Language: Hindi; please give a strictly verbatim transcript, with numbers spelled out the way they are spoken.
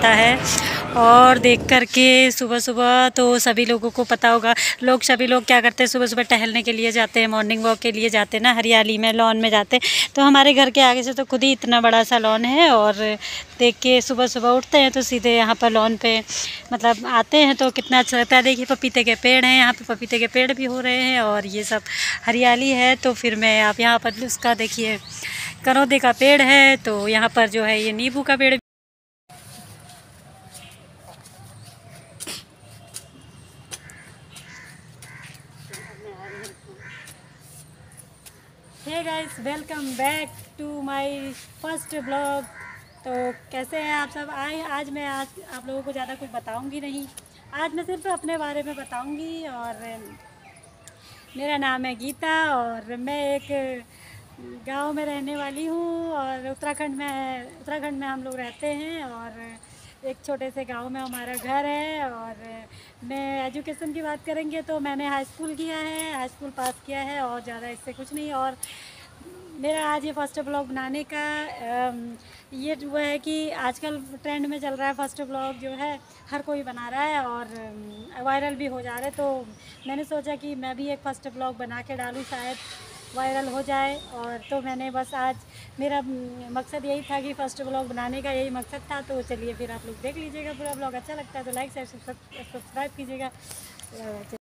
आता है। और देख कर के सुबह सुबह तो सभी लोगों को पता होगा, लोग सभी लोग क्या करते हैं, सुबह सुबह टहलने के लिए जाते हैं, मॉर्निंग वॉक के लिए जाते हैं ना, हरियाली में लॉन में जाते हैं। तो हमारे घर के आगे से तो खुद ही इतना बड़ा सा लॉन है, और देख के सुबह सुबह उठते हैं तो सीधे यहाँ पर लॉन पे मतलब आते हैं तो कितना अच्छा लगता है। देखिए पपीते के पेड़ हैं, यहाँ पे पपीते के पेड़ भी हो रहे हैं और ये सब हरियाली है। तो फिर मैं आप यहाँ पर उसका देखिए करौंदे का पेड़ है, तो यहाँ पर जो है ये नींबू का पेड़। Hey guys, welcome back to my first blog. तो कैसे हैं आप सब? आए आज मैं आज आप लोगों को ज़्यादा कुछ बताऊंगी नहीं, आज मैं सिर्फ अपने बारे में बताऊंगी। और मेरा नाम है गीता और मैं एक गांव में रहने वाली हूँ, और उत्तराखंड में उत्तराखंड में हम लोग रहते हैं, और एक छोटे से गांव में हमारा घर है। और मैं एजुकेशन की बात करेंगे तो मैंने हाई स्कूल किया है, हाई स्कूल पास किया है, और ज़्यादा इससे कुछ नहीं। और मेरा आज ये फर्स्ट ब्लॉग बनाने का ये वो है कि आजकल ट्रेंड में चल रहा है, फर्स्ट ब्लॉग जो है हर कोई बना रहा है और वायरल भी हो जा रहा है। तो मैंने सोचा कि मैं भी एक फर्स्ट ब्लॉग बना के डालूँ, शायद वायरल हो जाए। और तो मैंने बस आज मेरा मकसद यही था कि फ़र्स्ट ब्लॉग बनाने का यही मकसद था। तो चलिए फिर आप लोग देख लीजिएगा पूरा ब्लॉग, अच्छा लगता है तो लाइक शेयर सब्सक्राइब कीजिएगा।